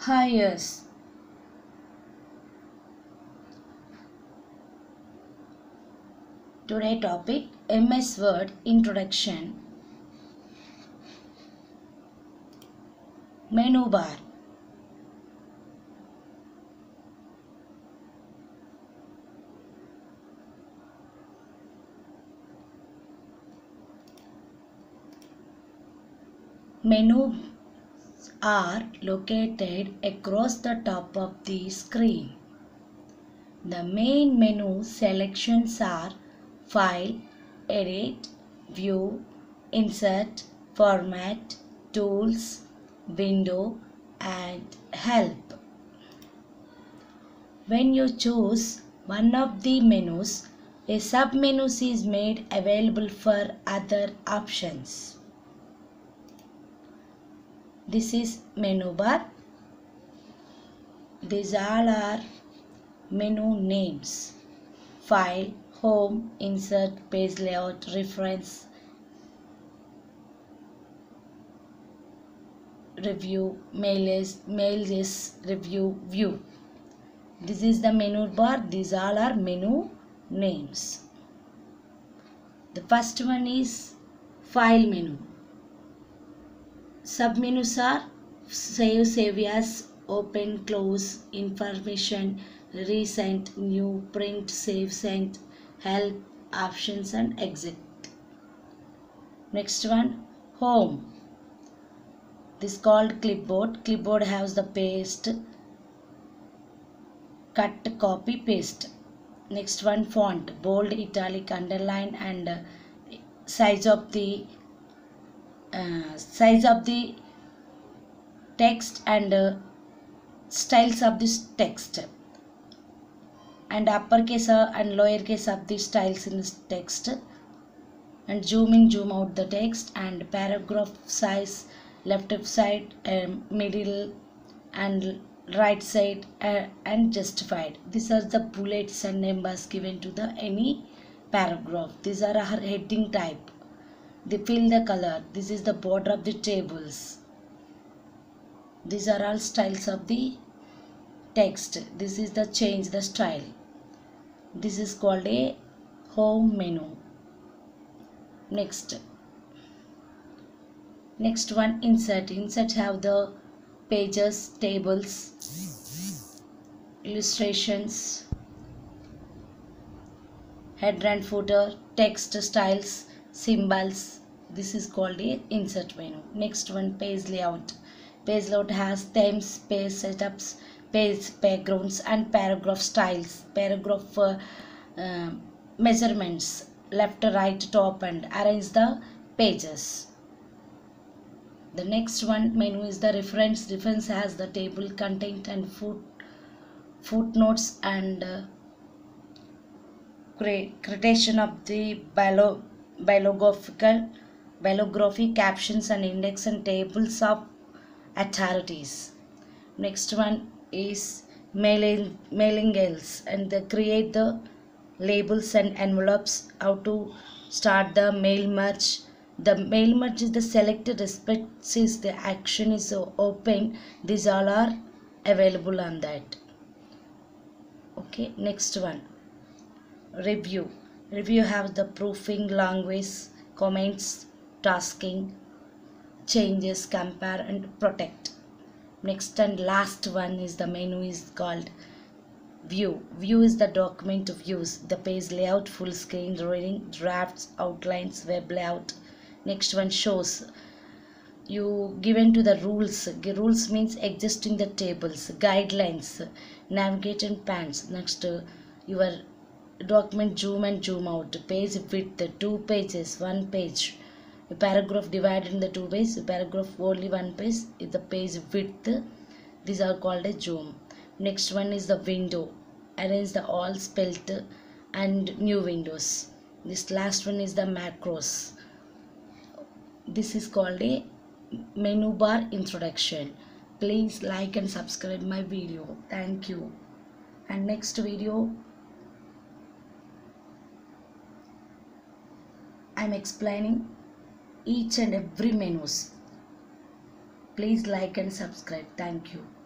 Hi, yes. Today topic MS Word Introduction. Menu bar. Menus are located across the top of the screen. The main menu selections are File, Edit, View, Insert, Format, Tools, Window and Help. When you choose one of the menus, a sub-menu is made available for other options. This is menu bar. These all are menu names: File, Home, Insert, Page Layout, Reference, Review, Mail list, Review, View. This is the menu bar. These all are menu names. The first one is File menu. Submenus are Save as, Open, Close, Information, Recent, New, Print, Save, Send, Help, Options and Exit. Next one, Home. This is called Clipboard. Clipboard has the paste, cut, copy, paste. Next one, Font. Bold, italic, underline and size of the text and styles of this text, and uppercase and lowercase of the styles in this text, and zoom in, zoom out the text, and paragraph size, left side, middle and right side, and justified. These are the bullets and numbers given to the any paragraph. These are our heading type. They fill the color. This is the border of the tables. These are all styles of the text. This is the change the style. This is called a home menu. Next one, insert. Insert have the pages, tables, illustrations, header and footer, text, styles, symbols. This is called a insert menu. Next one, page layout. Page layout has themes, page setups, page backgrounds and paragraph styles, paragraph measurements, left, right, top and arrange the pages. The next one menu is the reference. Reference has the table, content and footnotes and creation of the bibliography, captions and index and tables of authorities. Next one is mailing lists, and they create the labels and envelopes. How to start the mail merge. The mail merge is the selected respect since the action is open. These all are available on that. Okay, next one, review. Review have the proofing, language, comments, tasking, changes, compare and protect. Next and last one is the menu is called view. View is the document views, the page layout, full screen, reading, drafts, outlines, web layout. Next one, shows. You given to the rules. Rules means adjusting the tables, guidelines, navigate and pans. Next, your document zoom and zoom out, page width, 2 pages, 1 page. A paragraph divided in the 2 pages, a paragraph only 1 page is the page width. These are called a zoom. Next one is the window. Arrange the all spelt and new windows. This last one is the macros. This is called a menu bar introduction. Please like and subscribe my video. Thank you. And next video I am explaining each and every menus. Please like and subscribe. Thank you.